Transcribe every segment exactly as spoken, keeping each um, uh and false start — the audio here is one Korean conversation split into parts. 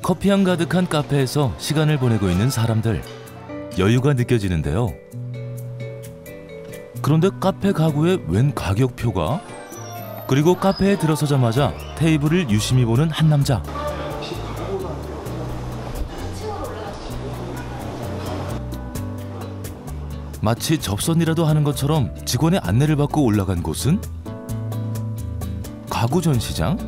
커피향 가득한 카페에서 시간을 보내고 있는 사람들. 여유가 느껴지는데요. 그런데 카페 가구에 웬 가격표가? 그리고 카페에 들어서자마자 테이블을 유심히 보는 한 남자. 마치 접선이라도 하는 것처럼 직원의 안내를 받고 올라간 곳은 가구 전시장?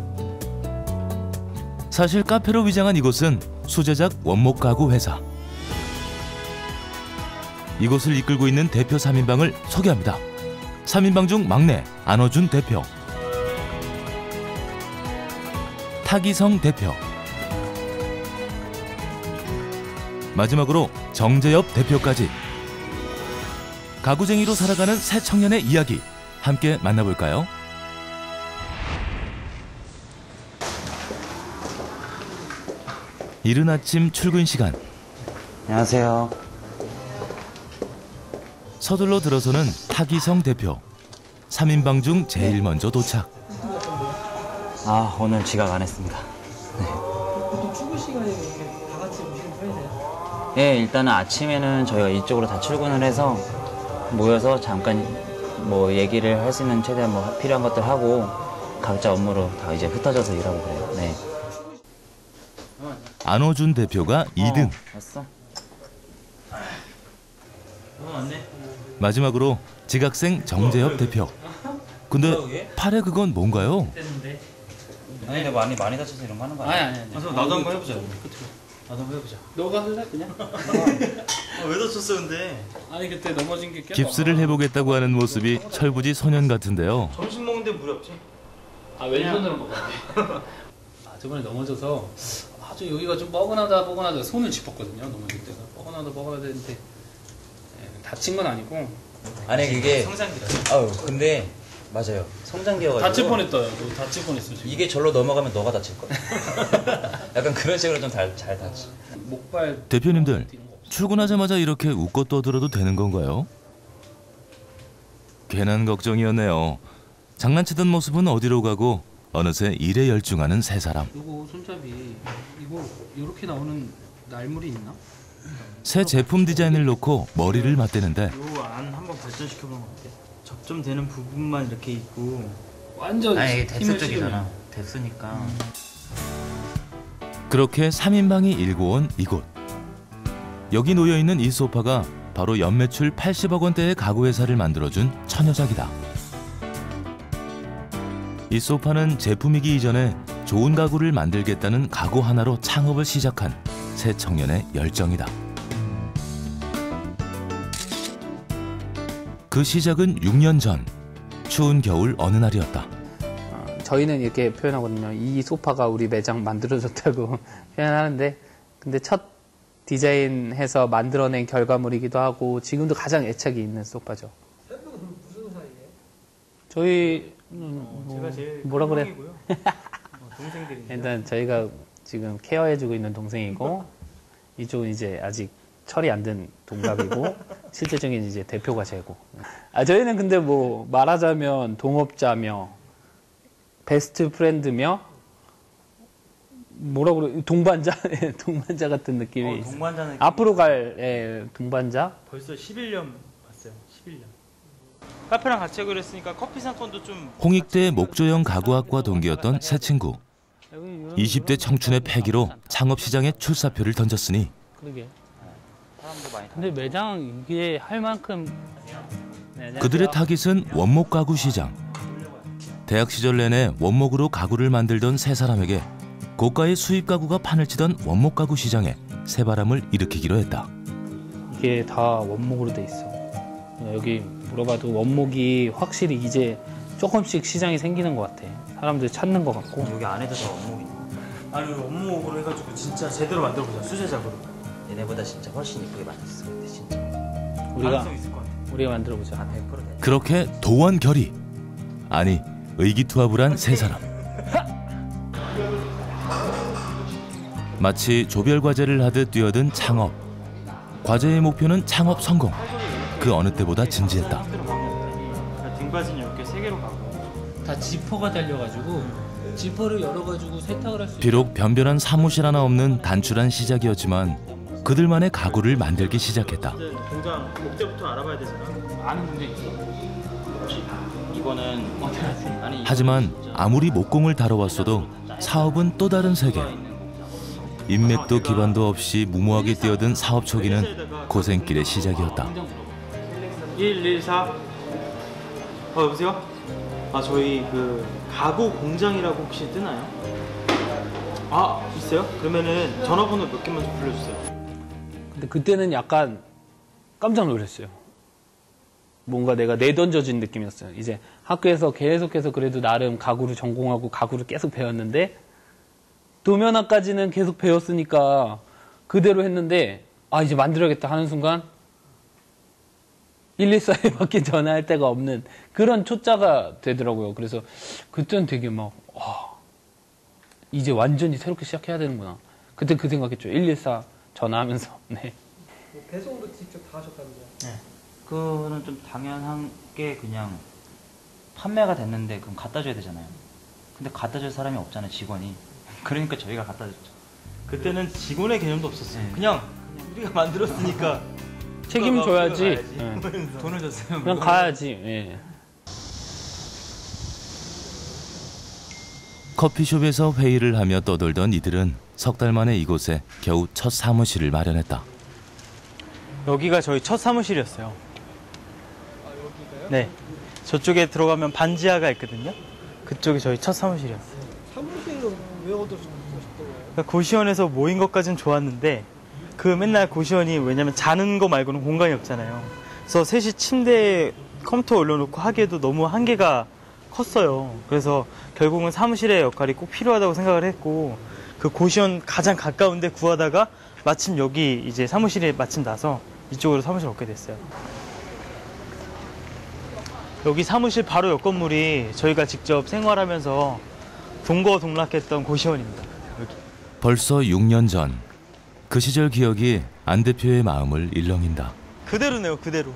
사실 카페로 위장한 이곳은 수제작 원목 가구 회사. 이곳을 이끌고 있는 대표 삼 인방을 소개합니다. 삼 인방 중 막내 안호준 대표, 타기성 대표, 마지막으로 정재엽 대표까지. 가구쟁이로 살아가는 새 청년의 이야기 함께 만나볼까요? 이른 아침 출근 시간. 안녕하세요. 서둘러 들어서는 타기성 대표. 삼 인방 중 제일 먼저 도착. 아, 오늘 지각 안 했습니다. 네. 보통 출근 시간에 이렇게 다 같이 오시는 편이세요? 네, 일단은 아침에는 저희가 이쪽으로 다 출근을 해서 모여서 잠깐 뭐 얘기를 할 수 있는 최대한 뭐 필요한 것들 하고 각자 업무로 다 이제 흩어져서 일하고 그래요. 네. 안호준 대표가 이 등. 어, 왔어? 어, 왔네. 마지막으로 지각생 정재엽 대표. 근데 팔에 그건 뭔가요? 아니, 근데 많이 많이 다쳐서 이런 거 하는 거 아니 아니야? 아니 아니. 나도 한번 해보자. 끝으로. 나도 한번 해보자. 너가 할래 그냥? 아, 왜 다쳤어 근데? 아니 그때 넘어진 게. 깁스를 해보겠다고 하는 모습이 철부지 소년 같은데요. 점심 먹는데 물이 없지? 아 왼손으로 먹어야 돼. 아 저번에 넘어져서 아주 여기가 좀 뻐근하다 뻐근하다 손을 짚었거든요. 넘어질 때가 뻐근하다 뻐근하다는데 네, 다친 건 아니고. 아니 그게 성장기라. 아유 근데 맞아요. 성장기여가지고 다칠 뻔했다. 너 다칠 뻔했어 지금. 이게 절로 넘어가면 너가 다칠 거야. 약간 그런 식으로 좀 잘 다치. 목발. 대표님들, 출근하자마자 이렇게 웃고 떠들어도 되는 건가요? 괜한 걱정이었네요. 장난치던 모습은 어디로 가고 어느새 일에 열중하는 세 사람. 이거 손잡이 이거 이렇게 나오는 날물이 있나? 새 제품 디자인을 놓고 머리를 맞대는데 요 안 한번 발전시켜보는 거 어때? 접점되는 부분만 이렇게 있고. 완전 아니 힘을 뎁스 쪽이잖아. 실으면. 뎁스니까. 음. 그렇게 삼 인방이 일고 온 이곳. 여기 놓여있는 이 소파가 바로 연매출 팔십억 원대의 가구회사를 만들어준 처녀작이다. 이 소파는 제품이기 이전에 좋은 가구를 만들겠다는 각오 하나로 창업을 시작한 새 청년의 열정이다. 그 시작은 육 년 전, 추운 겨울 어느 날이었다. 저희는 이렇게 표현하거든요. 이 소파가 우리 매장 만들어줬다고 표현하는데, 근데 첫 디자인해서 만들어낸 결과물이기도 하고 지금도 가장 애착이 있는 소파죠. 무슨 사이예요? 저희 음, 뭐, 제가 제일 뭐라 그래? 어, 동생들이. 일단 저희가 지금 케어해주고 있는 동생이고 이쪽은 이제 아직 철이 안 든 동갑이고 실제적인 이제 대표가 제고. 아 저희는 근데 뭐 말하자면 동업자며 베스트 프렌드며 뭐라 그래 동반자 동반자 같은 느낌이. 어, 동반자 느낌. 앞으로 갈 예, 동반자. 벌써 십일 년 봤어요. 십일 년. 카페랑 같이 하기로 했으니까 커피 상권도 좀. 홍익대 목조형 가구학과 동기였던 새 친구. 이십 대 청춘의 패기로 창업시장에 출사표를 던졌으니 그러게. 사람도 많이. 근데 매장 이게 할 만큼. 그들의 타깃은 원목 가구 시장. 대학 시절 내내 원목으로 가구를 만들던 세 사람에게 고가의 수입 가구가 판을 치던 원목 가구 시장에 새바람을 일으키기로 했다. 이게 다 원목으로 돼 있어. 여기 물어봐도 원목이 확실히 이제 조금씩 시장이 생기는 것 같아. 사람들이 찾는 것 같고. 여기 안에도 다 원목이. 아니 원목으로 해가지고 진짜 제대로 만들어보자. 수제작으로. 얘네보다 진짜 훨씬 이쁘게 만들었어. 근데 진짜. 우리가 가능성 있을 것 같아. 우리가 만들어보자. 한 백 퍼센트 돼. 그렇게 도원결의. 아니 의기투합을 한 세 사람. 마치 조별과제를 하듯 뛰어든 창업. 과제의 목표는 창업 성공. 그 어느 때보다 진지했다. 등받이는 이렇게 세 개로 가고. 다 지퍼가 달려가지고 지퍼를 열어가지고 세탁을 할 수. 비록 변변한 사무실 하나 없는 단출한 시작이었지만 그들만의 가구를 만들기 시작했다. 공장 목재부터 알아봐야 되잖아. 아는 문제 있어. 이거는 어떻게 하지? 아니 하지만 아무리 목공을 다뤄왔어도 사업은 또 다른 세계. 인맥도 기반도 없이 무모하게 뛰어든 사업 초기는 고생길의 시작이었다. 일일사. 어 여보세요? 아 저희 그 가구 공장이라고 혹시 뜨나요? 아 있어요? 그러면은 전화번호 몇 개만 좀 불러주세요. 근데 그때는 약간 깜짝 놀랐어요. 뭔가 내가 내던져진 느낌이었어요. 이제 학교에서 계속해서 그래도 나름 가구를 전공하고 가구를 계속 배웠는데 도면화까지는 계속 배웠으니까 그대로 했는데 아 이제 만들어야겠다 하는 순간 일일사에밖에 전화할 데가 없는 그런 초짜가 되더라고요. 그래서 그때는 되게 막 와, 이제 완전히 새롭게 시작해야 되는구나. 그때 그 생각했죠. 일일사 전화하면서. 네. 배송도 직접 다 하셨다면서요? 네. 그거는 좀 당연한 게 그냥 판매가 됐는데 그럼 갖다 줘야 되잖아요. 근데 갖다 줄 사람이 없잖아요, 직원이. 그러니까 저희가 갖다 줬죠. 그때는 직원의 개념도 없었어요. 네. 그냥 우리가 만들었으니까 책임져야지. 네. 돈을 줬어요. 그냥 가야지. 예. 커피숍에서 회의를 하며 떠돌던 이들은 석 달 만에 이곳에 겨우 첫 사무실을 마련했다. 여기가 저희 첫 사무실이었어요. 아, 여기가요? 네. 저쪽에 들어가면 반지하가 있거든요. 그쪽이 저희 첫 사무실이었어요. 사무실로 왜 얻으셨던 거예요? 그러니까 고시원에서 모인 것까진 좋았는데 그 맨날 고시원이 왜냐면 자는 거 말고는 공간이 없잖아요. 그래서 셋이 침대에 컴퓨터 올려놓고 하기에도 너무 한계가 컸어요. 그래서 결국은 사무실의 역할이 꼭 필요하다고 생각을 했고 그 고시원 가장 가까운데 구하다가 마침 여기 이제 사무실에 마침 나서 이쪽으로 사무실 얻게 됐어요. 여기 사무실 바로 옆 건물이 저희가 직접 생활하면서 동거동락했던 고시원입니다. 여기. 벌써 육 년 전 그 시절 기억이 안 대표의 마음을 일렁인다. 그대로네요, 그대로.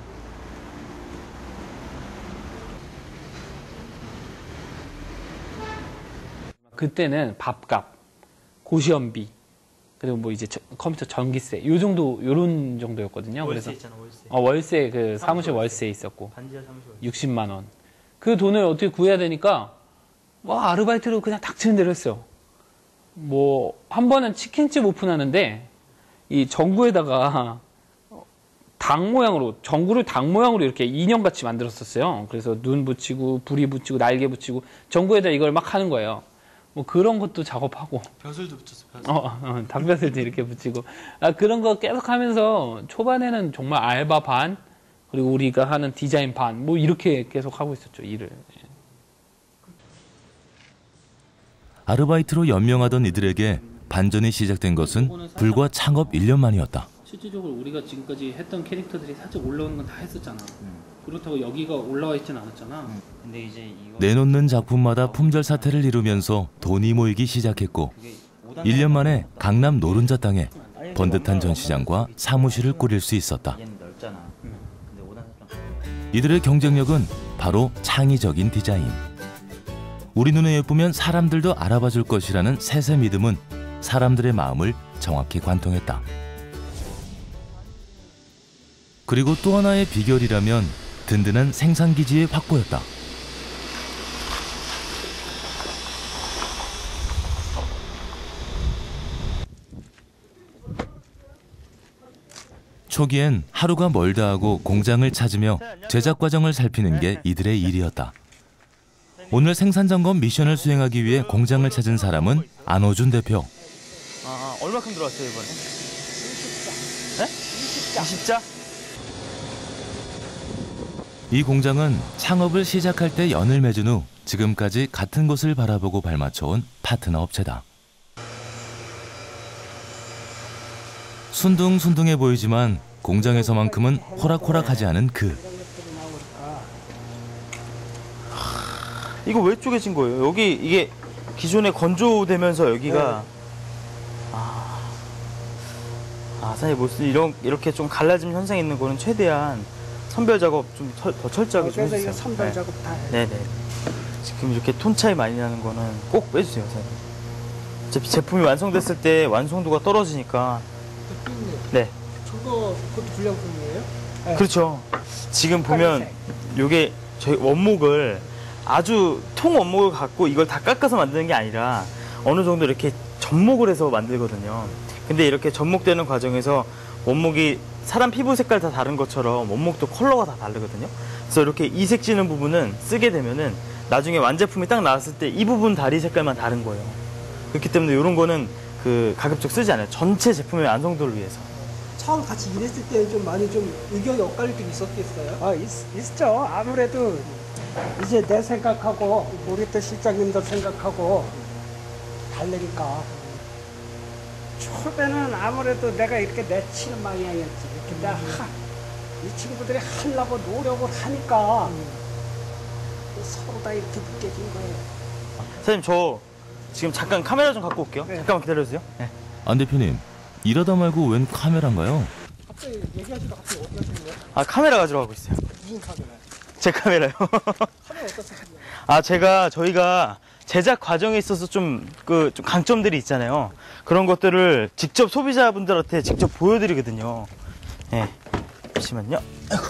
그때는 밥값, 고시원비, 그리고 뭐 이제 저, 컴퓨터 전기세, 요 정도, 요런 정도였거든요. 월세 그래서 있잖아, 월세. 어, 월세, 그 사무실 월세 있었고, 반지하 사무실 월세. 육십만 원. 그 돈을 어떻게 구해야 되니까, 와, 아르바이트로 그냥 닥치는 대로 했어요. 뭐, 한 번은 치킨집 오픈하는데, 이 전구에다가 닭 모양으로, 전구를 닭 모양으로 이렇게 인형같이 만들었었어요. 그래서 눈 붙이고, 부리 붙이고, 날개 붙이고, 전구에다 이걸 막 하는 거예요. 뭐 그런 것도 작업하고. 벼슬도 붙였어, 벼슬. 어, 어 닭벼슬도 이렇게 붙이고. 아, 그런 거 계속 하면서 초반에는 정말 알바 반, 그리고 우리가 하는 디자인 반, 뭐 이렇게 계속 하고 있었죠, 일을. 아르바이트로 연명하던 이들에게 반전이 시작된 것은 불과 창업 일 년 만이었다. 실질적으로 우리가 지금까지 했던 캐릭터들이 살짝 올라오는 건 다 했었잖아. 그렇다고 여기가 올라와 있진 않았잖아. 근데 이제 이거 내놓는 작품마다 품절 사태를 이루면서 돈이 모이기 시작했고 일 년 만에 강남 노른자 땅에 번듯한 전시장과 사무실을 꾸릴 수 있었다. 얘는 넓잖아. 근데 오단 사장. 이들의 경쟁력은 바로 창의적인 디자인. 우리 눈에 예쁘면 사람들도 알아봐 줄 것이라는 세세 믿음은 사람들의 마음을 정확히 관통했다. 그리고 또 하나의 비결이라면 든든한 생산기지의 확보였다. 초기엔 하루가 멀다 하고 공장을 찾으며 제작 과정을 살피는 게 이들의 일이었다. 오늘 생산 점검 미션을 수행하기 위해 공장을 찾은 사람은 안호준 대표. 아, 아, 얼마큼 들어왔어요, 이번에? 이십 자. 네? 이십 자? 이 공장은 창업을 시작할 때 연을 맺은 후 지금까지 같은 곳을 바라보고 발맞춰온 파트너 업체다. 순둥순둥해 보이지만 공장에서만큼은 호락호락하지 않은 그. 이거 왜 쪼개진 거예요? 여기 이게 기존에 건조되면서 여기가 아, 아 사장님 무슨 이런 이렇게 좀 갈라짐 현상이 있는 거는 최대한 선별 작업 좀 더 철저하게 좀 그래서 해주세요. 이거 선별 네. 작업 다 해요. 네네. 지금 이렇게 톤 차이 많이 나는 거는 꼭 빼주세요, 사장님. 어차피 제품이 완성됐을 때 완성도가 떨어지니까. 대표님, 네. 저거 그것도 불량품이에요? 그렇죠. 지금 보면 요게 저희 원목을 아주 통 원목을 갖고 이걸 다 깎아서 만드는 게 아니라 어느 정도 이렇게 접목을 해서 만들거든요. 근데 이렇게 접목되는 과정에서 원목이 사람 피부 색깔 다 다른 것처럼 원목도 컬러가 다 다르거든요. 그래서 이렇게 이색 지는 부분은 쓰게 되면은 나중에 완제품이 딱 나왔을 때 이 부분 다리 색깔만 다른 거예요. 그렇기 때문에 이런 거는 그 가급적 쓰지 않아요. 전체 제품의 완성도를 위해서. 처음 같이 일했을 때 좀 많이 좀 의견이 엇갈릴 때 있었겠어요? 아, 있, 있죠. 아무래도 이제 내 생각하고 우리 또 실장님도 생각하고 다르니까. 초반에는 아무래도 내가 이렇게 내치는 방향이었지. 근데 하, 이 친구들이 하려고 노력을 하니까 서로 다 이렇게 느껴진 거예요. 사장님, 저 지금 잠깐 카메라 좀 갖고 올게요. 네. 잠깐만 기다려주세요. 네. 안 대표님, 일하다 말고 웬 카메라인가요? 갑자기 얘기하시다 갑자기 어디 가시는 거예요? 아, 카메라 가지러 가고 있어요. 무슨 카메라요? 제 카메라요. 카메라 어디다 쓰시나요? 아, 제가 저희가 제작 과정에 있어서 좀 그 좀 강점들이 있잖아요. 그런 것들을 직접 소비자분들한테 직접 보여드리거든요. 예. 네. 잠시만요. 아이고.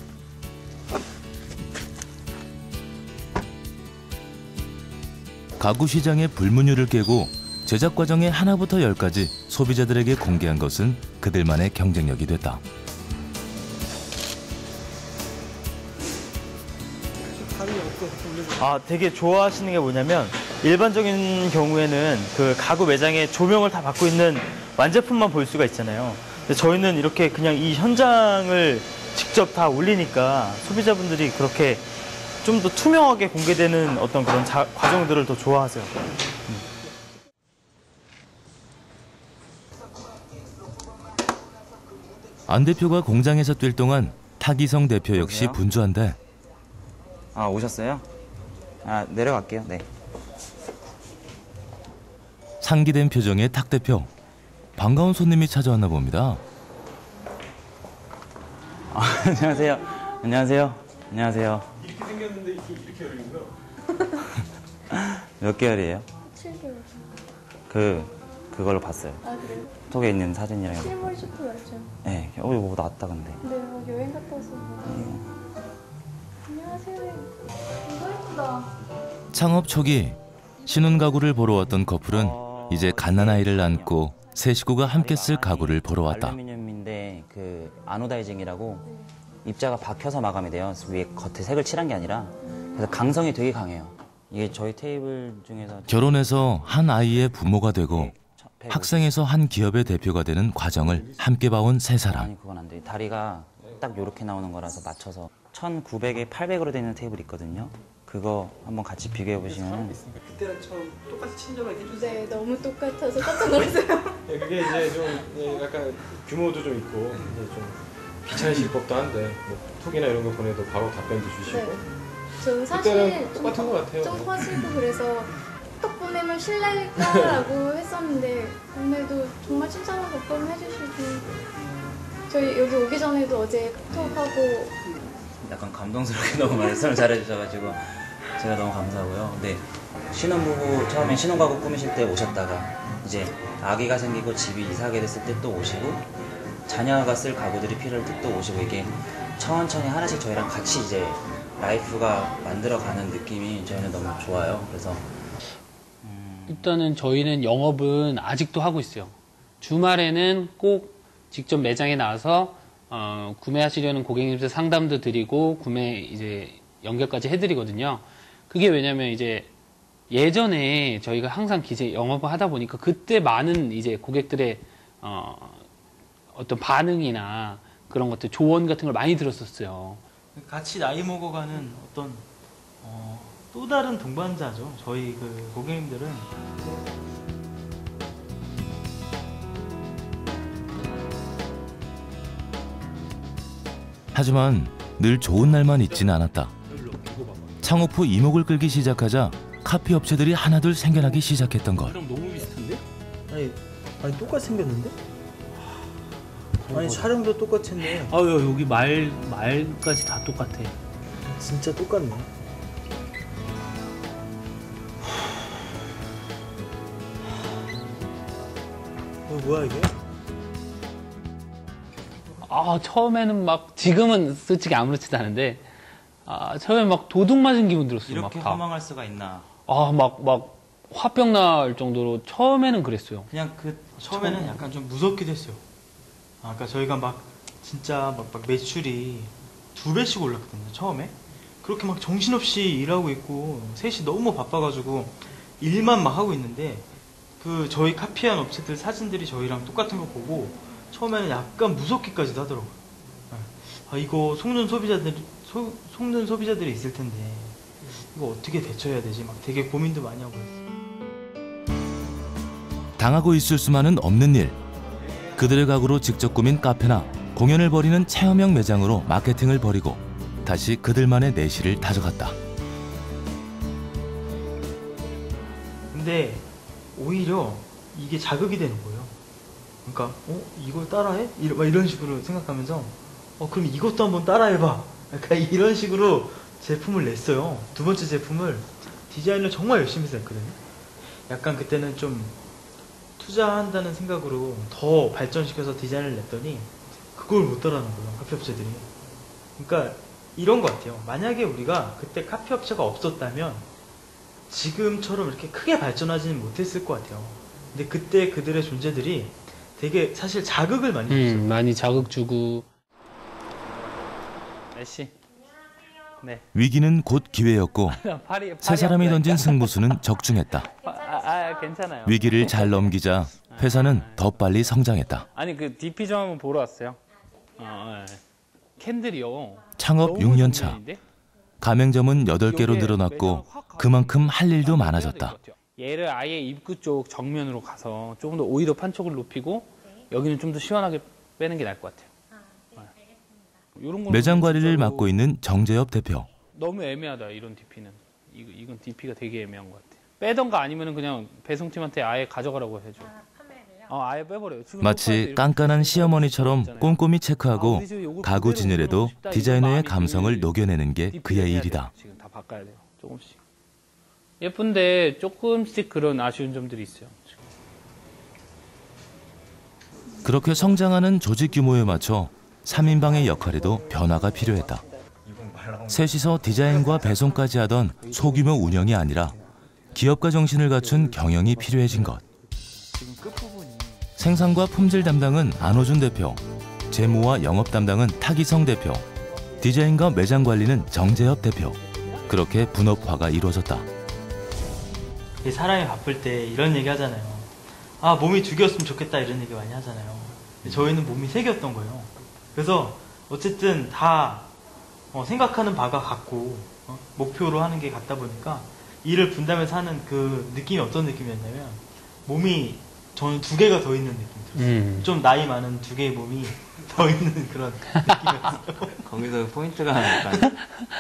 가구 시장의 불문율을 깨고 제작 과정의 하나부터 열까지 소비자들에게 공개한 것은 그들만의 경쟁력이 됐다. 다른 게 어때요? 올려주세요. 아, 되게 좋아하시는 게 뭐냐면 일반적인 경우에는 그 가구 매장에 조명을 다 받고 있는 완제품만 볼 수가 있잖아요. 근데 저희는 이렇게 그냥 이 현장을 직접 다 올리니까 소비자분들이 그렇게 좀 더 투명하게 공개되는 어떤 그런 자, 과정들을 더 좋아하세요. 안 대표가 공장에서 뛸 동안 타기성 대표 역시 여보세요? 분주한데 아, 오셨어요? 아, 내려갈게요. 네. 상기된 표정의 탁 대표. 반가운 손님이 찾아왔나 봅니다. 아, 안녕하세요. 안녕하세요. 안녕하세요. 이렇게 생겼는데 이렇게, 이렇게 열리고요. 몇 개월이에요? 칠 개월. 그, 그걸로 봤어요. 아, 그래요? 톡에 있는 사진이랑. 이렇게. 실물 슈퍼였죠. 네. 어, 이거 나왔다, 근데. 네, 막 여행 갔다 왔어요. 안녕하세요. 이거 예쁘다. 창업 초기 신혼 가구를 보러 왔던 커플은 이제 갓난아이를 낳고 세 식구가 함께 쓸 가구를 보러 왔다. 알루미늄인데 그 아노다이징이라고 입자가 박혀서 마감이 돼요. 위에 겉에 색을 칠한 게 아니라. 그래서 강성이 되게 강해요. 이게 저희 테이블 중에서 결혼해서 한 아이의 부모가 되고 학생에서 한 기업의 대표가 되는 과정을 함께 봐온 세 사람. 아니, 그건 안 돼. 다리가 딱 요렇게 나오는 거라서 맞춰서 천구백에 팔백으로 되는 테이블 있거든요. 그거 한번 같이 비교해 보시면 그때랑 처음 똑같이 친절하게 해주세요. 네, 너무 똑같아서 깜짝 놀랐어요. 네, 그게 이제 좀 예, 약간 규모도 좀 있고 이제 좀 귀찮으실 법도 한데 뭐 톡이나 이런 거 보내도 바로 답변도 주시고 네. 저는 그때랑 사실 좀, 똑같은 것 같아요. 좀 커지고 그래서 톡 보내면 실례일까라고 했었는데 오늘도 정말 친절한 답변 해주시고 저희 여기 오기 전에도 어제 톡하고 약간 감동스럽게 너무 말씀을 잘해주셔가지고 제가 너무 감사하고요. 근데 신혼부부 처음에 신혼가구 꾸미실 때 오셨다가 이제 아기가 생기고 집이 이사하게 됐을 때 또 오시고 자녀가 쓸 가구들이 필요할 때 또 오시고 이게 천천히 하나씩 저희랑 같이 이제 라이프가 만들어가는 느낌이 저희는 너무 좋아요. 그래서 일단은 저희는 영업은 아직도 하고 있어요. 주말에는 꼭 직접 매장에 나와서 어, 구매하시려는 고객님들 상담도 드리고 구매 이제 연결까지 해드리거든요. 그게 왜냐면 이제 예전에 저희가 항상 기재 영업을 하다 보니까 그때 많은 이제 고객들의 어, 어떤 반응이나 그런 것들 조언 같은 걸 많이 들었었어요. 같이 나이 먹어가는 어떤 어, 또 다른 동반자죠. 저희 그 고객님들은. 하지만 늘 좋은 날만 있지는 않았다. 창업 후 이목을 끌기 시작하자 카피 업체들이 하나둘 생겨나기 시작했던 것. 그럼 너무 비슷한데? 아니, 아니 똑같이 생겼는데? 아니 촬영도 똑같이 했네. 아 여기 말 말까지 다 똑같아. 진짜 똑같네. 어, 뭐야 이게? 아, 처음에는 막, 지금은 솔직히 아무렇지도 않은데, 아, 처음에 막 도둑 맞은 기분 들었어요. 이렇게 막 다. 허망할 수가 있나. 아, 막, 막, 화병 날 정도로 처음에는 그랬어요. 그냥 그 처음에는 처음- 약간 좀 무섭기도 했어요. 아, 그러니까 저희가 막 진짜 막, 막 매출이 두 배씩 올랐거든요. 처음에 그렇게 막 정신없이 일하고 있고 셋이 너무 바빠가지고 일만 막 하고 있는데 그 저희 카피한 업체들 사진들이 저희랑 똑같은 거 보고 처음에는 약간 무섭기까지도 하더라고요. 아, 이거 속는 소비자들 소, 속는 소비자들이 있을 텐데 이거 어떻게 대처해야 되지? 막 되게 고민도 많이 하고 있어요. 당하고 있을 수만은 없는 일. 그들의 가구로 직접 꾸민 카페나 공연을 벌이는 체험형 매장으로 마케팅을 벌이고 다시 그들만의 내실을 다져갔다. 근데 오히려 이게 자극이 되는 거예요. 그러니까 어 이걸 따라해? 이런, 막 이런 식으로 생각하면서 어 그럼 이것도 한번 따라해봐. 약간 이런 식으로 제품을 냈어요. 두 번째 제품을 디자인을 정말 열심히 해서 했거든요. 약간 그때는 좀 투자한다는 생각으로 더 발전시켜서 디자인을 냈더니 그걸 못 따라하는 거예요. 카페 업체들이. 그러니까 이런 것 같아요. 만약에 우리가 그때 카페 업체가 없었다면 지금처럼 이렇게 크게 발전하지는 못했을 것 같아요. 근데 그때 그들의 존재들이 되게 사실 자극을 많이 줬어요. 음, 많이 자극 주고. 날씨. 네. 위기는 곧 기회였고 파리, 세 사람이 던진 승부수는 적중했다. 아, 아, 괜찮아요. 위기를 잘 넘기자 회사는 더 빨리 성장했다. 아니, 그 디피 좀 한번 보러 왔어요. 어, 네. 캔들이요. 창업 너무 육 년 차. 정면인데? 가맹점은 여덟 개로 요게 늘어났고 매장 확 가서 그만큼 할 일도 좀 많아졌다. 해야 될것 같아요. 얘를 아예 입구 쪽 정면으로 가서 조금 더 오히려 판촉을 높이고 여기는 좀 더 시원하게 빼는 게 나을 것 같아요. 요런 거는 매장 관리를 진짜로 맡고 있는 정재엽 대표. 너무 애매하다, 이런 디피는. 이거, 이건 디피가 되게 애매한 것 같아. 빼던가 아니면 그냥 배송팀한테 아예 가져가라고 해줘. 어, 아예 빼버려요. 지금 마치 소파에서 깐깐한 이렇게 시어머니처럼 있잖아요. 꼼꼼히 아, 체크하고 우리 집에 요거 가구 그대로 진열에도 올려놓고 싶다. 이거 디자이너의 마음이 감성을 늘 녹여내는 게 디피를 그의 해야 일이다. 돼요. 지금 다 바꿔야 돼요. 조금씩. 예쁜데 조금씩 그런 아쉬운 점들이 있어요. 그렇게 성장하는 조직 규모에 맞춰 삼 인방의 역할에도 변화가 필요했다. 셋이서 디자인과 배송까지 하던 소규모 운영이 아니라 기업가 정신을 갖춘 경영이 필요해진 것. 생산과 품질 담당은 안호준 대표, 재무와 영업 담당은 타기성 대표, 디자인과 매장 관리는 정재엽 대표. 그렇게 분업화가 이루어졌다. 사람이 바쁠 때 이런 얘기 하잖아요. 아, 몸이 두 개였으면 좋겠다 이런 얘기 많이 하잖아요. 근데 저희는 몸이 세 개였던 거예요. 그래서 어쨌든 다 어, 생각하는 바가 같고 어, 목표로 하는 게 같다 보니까 일을 분담해서 하는 그 느낌이 어떤 느낌이었냐면 몸이 저는 두 개가 더 있는 느낌 들었어요. 음. 좀 나이 많은 두 개의 몸이 더 있는 그런 느낌이었어요. 거기서 포인트가 약간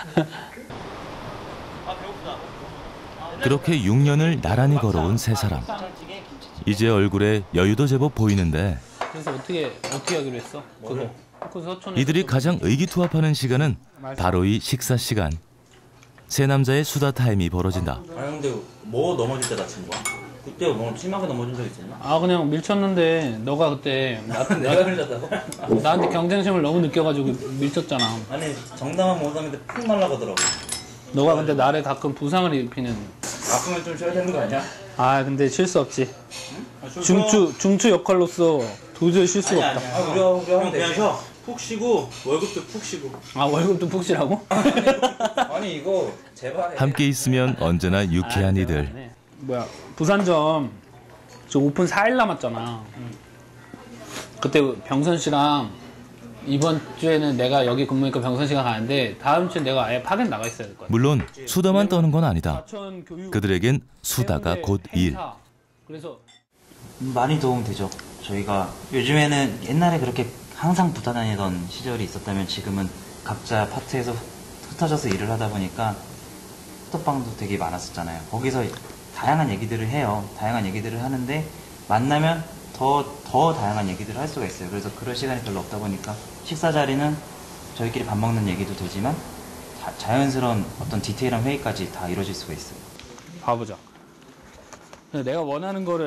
그렇게 육 년을 나란히 걸어온 세 사람. 이제 얼굴에 여유도 제법 보이는데 그래서 어떻게 어떻게 하기로 했어? 그거. 그 서촌에 이들이 가장 의기투합하는 시간은 바로 이 식사 시간. 세 남자의 수다 타임이 벌어진다. 아니 근데 뭐 넘어질 때 다친 거야? 그때 뭐 심하게 넘어진 적 있었나? 아, 그냥 밀쳤는데 너가 그때 나, 내가 흘렸다고? 나한테 경쟁심을 너무 느껴가지고 밀쳤잖아. 아니 정당한 모상인데 푹 날라가더라고. 너가 근데 나를 가끔 부상을 입히는. 아프면 좀 쉬어야 되는 거 아니야? 아, 근데 쉴 수 없지. 아, 좀 중추 중추 역할로서 도저히 쉴 수가 아니, 없다. 아니, 아니. 우리, 우리 하면 그냥 되지. 쉬어. 푹 쉬고 월급도 푹 쉬고. 아, 월급도 푹 쉬라고? 아니 이거 제발 해. 함께 있으면 언제나 유쾌한 아, 이들. 네. 뭐야, 부산점 저 오픈 사 일 남았잖아. 그때 병선 씨랑 이번 주에는 내가 여기 근무니까 병선 씨가 가는데 다음 주에 내가 아예 파견 나가 있어야 될 거야. 물론 수다만 떠는 건 아니다. 사천 교육, 그들에겐 수다가 해운대 곧 일. 행사. 그래서 많이 도움 되죠. 저희가 요즘에는 옛날에 그렇게 항상 붙어 다니던 시절이 있었다면 지금은 각자 파트에서 흩어져서 일을 하다 보니까 카톡방도 되게 많았었잖아요. 거기서 다양한 얘기들을 해요. 다양한 얘기들을 하는데 만나면 더, 더 다양한 얘기들을 할 수가 있어요. 그래서 그럴 시간이 별로 없다 보니까 식사 자리는 저희끼리 밥 먹는 얘기도 되지만 자, 자연스러운 어떤 디테일한 회의까지 다 이루어질 수가 있어요. 봐보자. 내가 원하는 거를 딱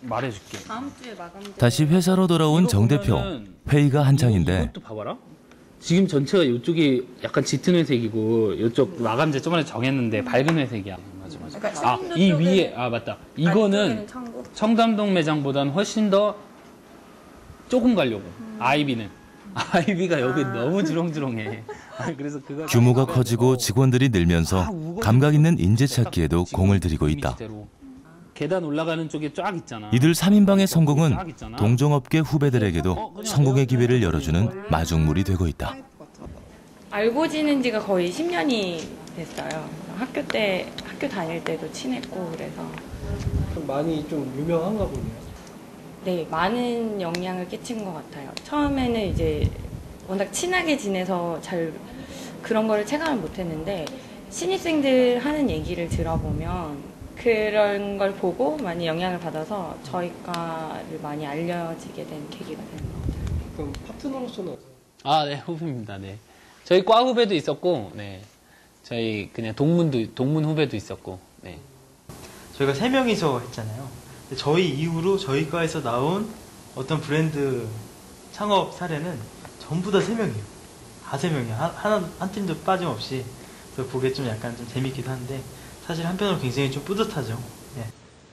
말해줄게. 다음 주에 마감. 다시 회사로 돌아온 정 대표. 회의가 한창인데 이것도 봐봐라. 지금 전체가 이쪽이 약간 짙은 회색이고 이쪽 마감재 저번에 정했는데 밝은 회색이야. 맞아 맞아. 그러니까 아 이 위에 아 맞다. 이거는 청담동 매장보다는 훨씬 더 조금 가려고. 음. 아이비는 아이비가 여기 아. 너무 주렁주렁해. 그래서 그거 규모가 커지고 직원들이 늘면서 아, 감각 있는 인재 찾기에도 공을 들이고 있다. 계단 올라가는 쪽에 쫙 있잖아. 이들 삼 인방의 성공은 동종업계 후배들에게도 성공의 기회를 열어주는 마중물이 되고 있다. 알고 지낸 지가 거의 십 년이 됐어요. 학교 때, 학교 다닐 때도 친했고 그래서. 좀 많이 좀 유명한가 보네요. 네, 많은 영향을 끼친 것 같아요. 처음에는 이제 워낙 친하게 지내서 잘 그런 거를 체감을 못했는데 신입생들 하는 얘기를 들어보면 그런 걸 보고 많이 영향을 받아서 저희 과를 많이 알려지게 된 계기가 된 것 같아요. 그럼 파트너로서는? 아, 네, 후배입니다. 네. 저희 과 후배도 있었고, 네. 저희 그냥 동문도, 동문 후배도 있었고, 네. 저희가 세 명이서 했잖아요. 저희 이후로 저희 과에서 나온 어떤 브랜드 창업 사례는 전부 다 세 명이에요. 다 세 명이에요. 한, 한, 한 팀도 빠짐없이. 그래서 보기에 좀 약간 좀 재밌기도 한데, 사실 한편으로 굉장히 좀 뿌듯하죠. 네.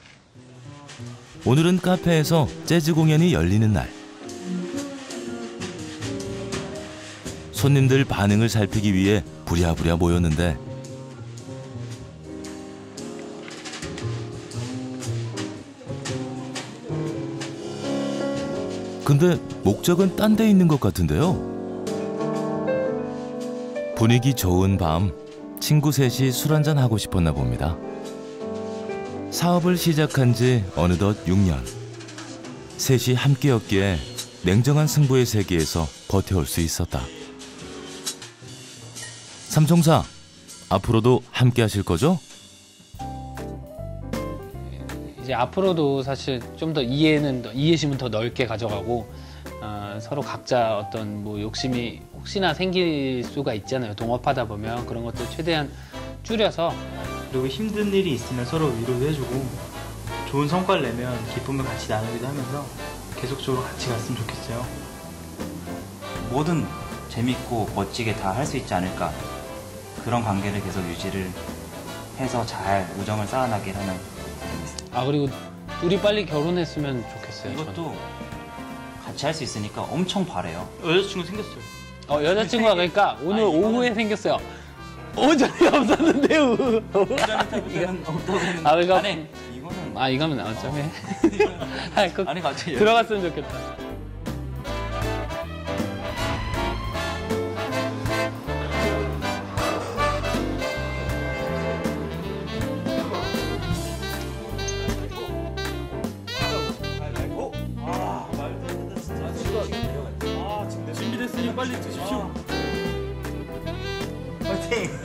오늘은 카페에서 재즈 공연이 열리는 날. 손님들 반응을 살피기 위해 부랴부랴 모였는데 근데 목적은 딴 데 있는 것 같은데요. 분위기 좋은 밤 친구 셋이 술 한잔 하고 싶었나 봅니다. 사업을 시작한 지 어느덧 육 년. 셋이 함께였기에 냉정한 승부의 세계에서 버텨올 수 있었다. 삼총사, 앞으로도 함께 하실 거죠? 이제 앞으로도 사실 좀 더 이해는, 이해심은 더 넓게 가져가고, 어, 서로 각자 어떤 뭐 욕심이 혹시나 생길 수가 있잖아요. 동업하다 보면 그런 것들 최대한 줄여서. 그리고 힘든 일이 있으면 서로 위로도 해주고 좋은 성과를 내면 기쁨을 같이 나누기도 하면서 계속적으로 같이 갔으면 좋겠어요. 뭐든 재밌고 멋지게 다 할 수 있지 않을까. 그런 관계를 계속 유지를 해서 잘 우정을 쌓아나길 하는. 아 그리고 둘이 빨리 결혼했으면 좋겠어요. 이것도 저는. 같이 할 수 있으니까 엄청 바래요. 여자친구 생겼어요. 어 여자친구가 그러니까 오늘 아니, 오후에 생겼어요. 오전에 없었는데요. 이건 없다고 했는데. 아 그러니까 아니, 이거는 아 이거면 어쩌면 어. 아니, 그, 아니 갑자기 들어갔으면 좋겠다. 준비됐으니 빨리 드십시오. 파이팅!